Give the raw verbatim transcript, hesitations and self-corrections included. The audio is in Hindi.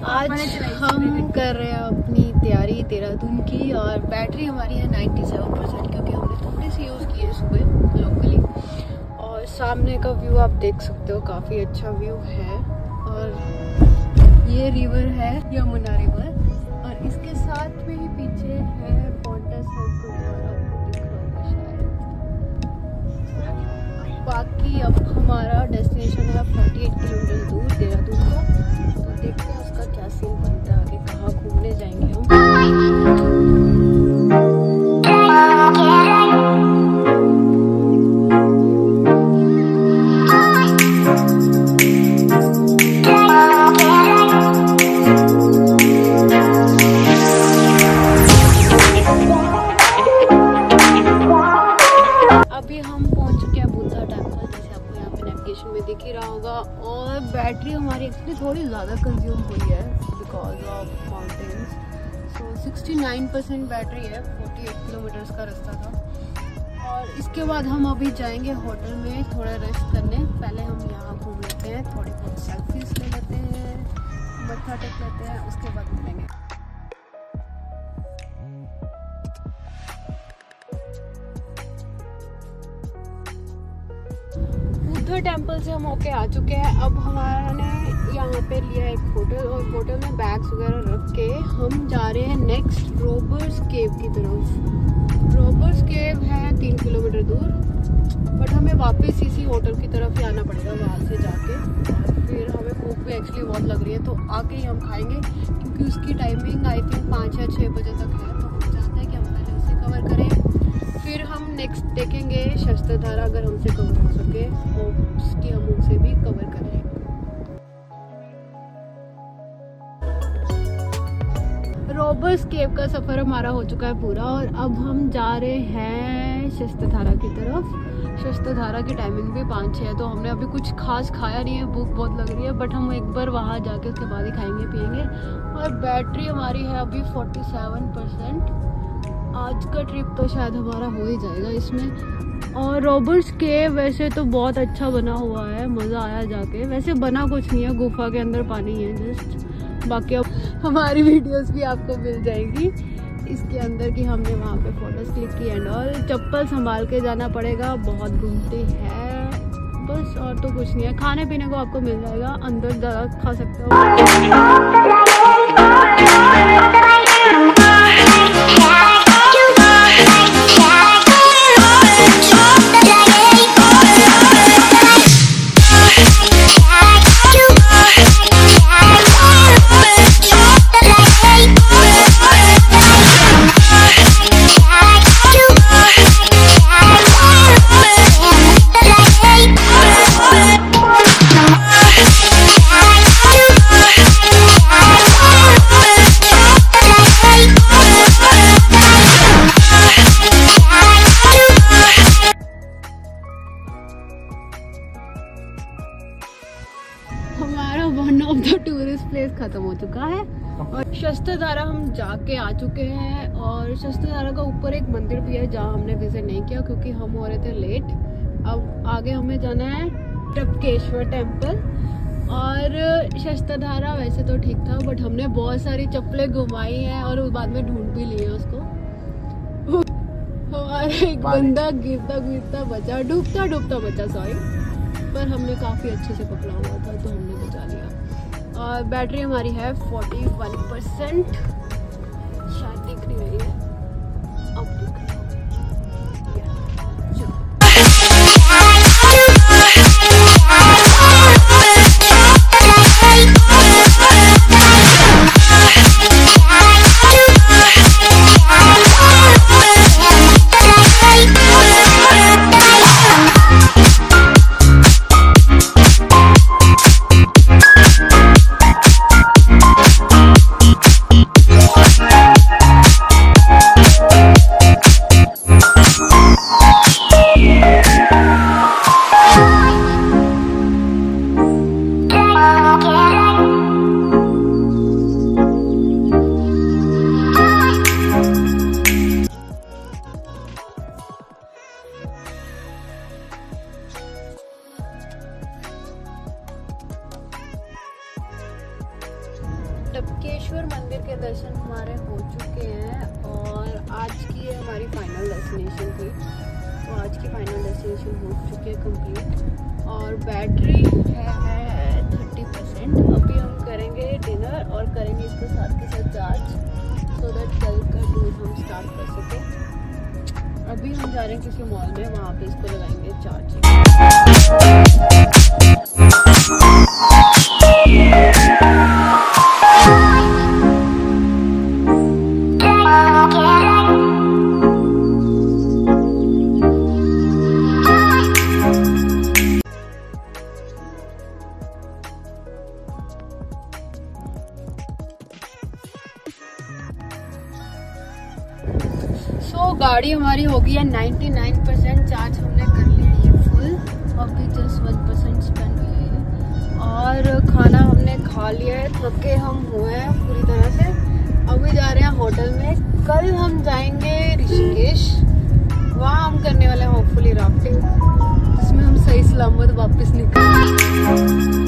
आज हम कर रहे हैं अपनी तैयारी देहरादून की और बैटरी हमारी है सत्तानवे परसेंट क्योंकि हमने थोड़ी सी यूज़ की है सुबह लोकली। और सामने का व्यू आप देख सकते हो, काफ़ी अच्छा व्यू है। और ये रिवर है यमुना रिवर और इसके साथ में ही पीछे है पॉन्टा साहिब गुरुद्वारा, आपको दिख रहा होगा शायद। बाकी अब हमारा डेस्टिनेशन है अड़तालीस किलोमीटर दूर देहरादून का, तो देखते हैं उसका क्या सीन बनता है, आगे कहाँ घूमने जाएंगे हम। अभी हम पहुंच चुके हैं बुद्धा टेम्पल, जैसे आपको यहाँ पे नेविगेशन में दिख ही रहा होगा। और बैटरी हमारी एक्चुअली थोड़ी ज़्यादा कंज्यूम हुई है बिकॉज ऑफ माउंटेन्स। सो उनहत्तर परसेंट बैटरी है, अड़तालीस किलोमीटर्स का रास्ता था। और इसके बाद हम अभी जाएंगे होटल में थोड़ा रेस्ट करने। पहले हम यहाँ घूम लेते हैं, थोड़ी बहुत सेल्फीज ले लेते हैं, मत्था टेक लेते हैं, उसके बाद मिलेंगे। बुद्धा टेम्पल से हम होके आ चुके हैं। अब हमारा ने यहाँ पे लिया एक होटल और होटल में बैग्स वगैरह रख के हम जा रहे हैं नेक्स्ट रोबर्स केव की तरफ। रोबर्स केव है तीन किलोमीटर दूर, बट हमें वापस इसी होटल की तरफ ही आना पड़ेगा वहाँ से जाके। और फिर हमें भूख भी एक्चुअली बहुत लग रही है, तो आके ही हम खाएंगे क्योंकि उसकी टाइमिंग आई थिंक पाँच या छः बजे तक है। तो हम चाहते हैं कि हम पहले उसे कवर करें, फिर हम नेक्स्ट देखेंगे शस्त्रधारा, अगर हमसे कवर हो सके होप्स कि हम उसे भी कवर कर लें। रोबर्स केव का सफ़र हमारा हो चुका है पूरा और अब हम जा रहे हैं शस्त्रधारा की तरफ। शस्त्रधारा की टाइमिंग भी पाँच छः है, तो हमने अभी कुछ खास खाया नहीं है, भूख बहुत लग रही है, बट हम एक बार वहाँ जाके उसके बाद ही खाएंगे पिएंगे। और बैटरी हमारी है अभी सैंतालीस परसेंट। आज का ट्रिप तो शायद हमारा हो ही जाएगा इसमें। और रॉबर्ट्स केव वैसे तो बहुत अच्छा बना हुआ है, मज़ा आया जाके। वैसे बना कुछ नहीं है, गुफा के अंदर पानी है जस्ट। बाकी अब हमारी वीडियोस भी आपको मिल जाएगी इसके अंदर कि हमने वहाँ पे फोटोज क्लिक की एंड ऑल। चप्पल संभाल के जाना पड़ेगा, बहुत घूमती है बस, और तो कुछ नहीं है। खाने पीने को आपको मिल जाएगा, अंदर ज़्यादा खा सकते हो। हमारा one of the tourist place खत्म हो चुका है और शस्त्रधारा हम जाके आ चुके हैं। और शस्त्रधारा का ऊपर एक मंदिर भी है जहाँ हमने विजिट नहीं किया क्योंकि हम हो रहे थे लेट। अब आगे हमें जाना है टपकेश्वर टेम्पल। और शस्त्रधारा वैसे तो ठीक था, बट हमने बहुत सारी चप्पलें घुमाई हैं और बाद में ढूंढ भी लिए उसको। हमारा एक बंदा गिरता गिरता बचा, डूबता डूबता बचा सॉरी, पर हमने काफ़ी अच्छे से पकड़ा हुआ था तो हमने बचा लिया। और बैटरी हमारी है इकतालीस परसेंट, शायद दिख रही है, अब दिख रही है। टपकेश्वर मंदिर के दर्शन हमारे हो चुके हैं और आज की ये हमारी फाइनल डेस्टिनेशन थी। तो आज की फाइनल डेस्टिनेशन हो चुकी है कंप्लीट और बैटरी है थर्टी परसेंट। अभी हम करेंगे डिनर और करेंगे इसको साथ के साथ चार्ज सो दैट कल का टूर हम स्टार्ट कर सकें। अभी हम जा रहे हैं किसी मॉल में, वहाँ पे इसको लगाएंगे चार्जिंग। तो गाड़ी हमारी हो गई है निन्यानवे परसेंट चार्ज, हमने कर लिया ये फुल। अभी जस्ट वन परसेंट स्पेंड हुई है और खाना हमने खा लिया है, थके हम हुए हैं पूरी तरह से। अभी जा रहे हैं होटल में। कल हम जाएंगे ऋषिकेश, वहाँ हम करने वाले हैं होपफुली राफ्टिंग, जिसमें हम सही सलामत वापस निकलेंगे।